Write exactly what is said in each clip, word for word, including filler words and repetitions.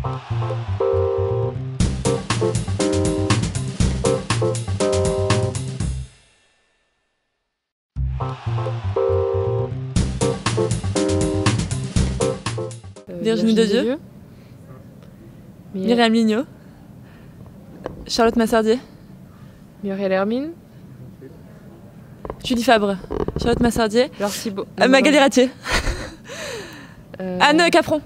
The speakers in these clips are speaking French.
Virginie Dedieu, Myriam Lignot, Charlotte Massardier, Muriel Hermine, Julie Fabre, Charlotte Massardier, Laure Thibault, euh, Magali Ratier, euh... Anne Capron.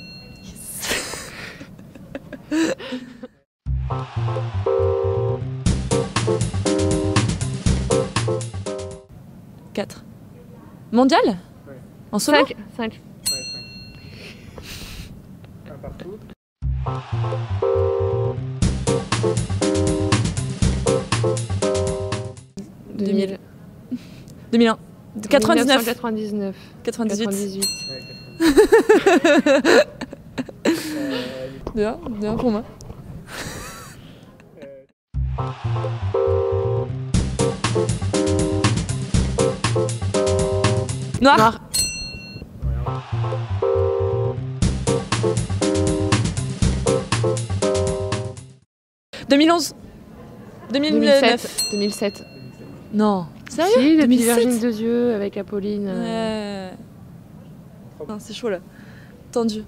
Yes. quatre. Mondial? Ouais. En solo? cinq. cinq. Un partout. deux mille. deux mille un. quatre-vingt-dix-neuf. quatre-vingt-dix-neuf. quatre-vingt-dix-huit. quatre-vingt-dix-huit. Bien, bien pour moi. Noir. Noir. deux mille onze. deux mille neuf. deux mille sept. Non. Sérieux? Si, depuis deux mille sept. Virginie Dedieu avec Apolline. Ouais. Non, c'est chaud là. Tendu.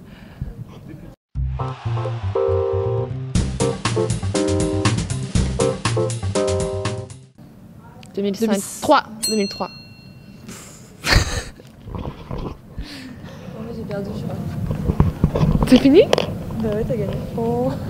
deux mille cinq. trois. deux mille trois. En fait, j'ai perdu, je crois. C'est fini? Bah ouais, t'as gagné. Oh.